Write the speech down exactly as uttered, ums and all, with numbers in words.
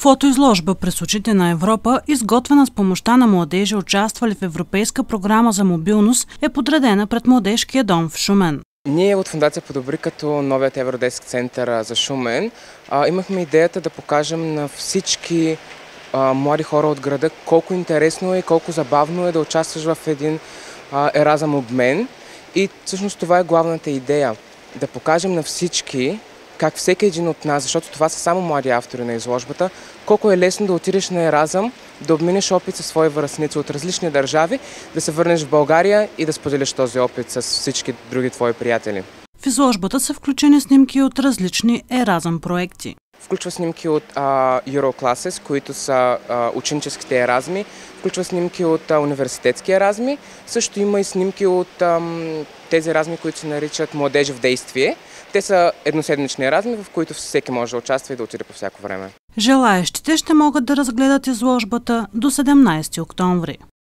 Фотоизложба през очите на Европа, изготвена с помощта на младежи, участвали в Европейска програма за мобилност, е подредена пред Младежкия дом в Шумен. Ние от Фондация Подобри, като новият Евродеск център за Шумен, имахме идеята да покажем на всички а, млади хора от града колко интересно е и колко забавно е да участваш в един а, еразъм обмен. И всъщност това е главната идея. Да покажем на всички как всеки един от нас, защото това са само млади автори на изложбата, колко е лесно да отидеш на еразъм, да обминеш опит със свои връстници от различни държави, да се върнеш в България и да споделиш този опит с всички други твои приятели. В изложбата са включени снимки от различни еразъм проекти. Включва снимки от а, Euroclasses, които са а, ученическите еразми, включва снимки от а, университетски еразми, също има и снимки от а, тези еразми, които се наричат Младежи в действие. Те са едноседмични еразми, в които всеки може да участва и да отиде по всяко време. Желаещите ще могат да разгледат изложбата до седемнайсети октомври.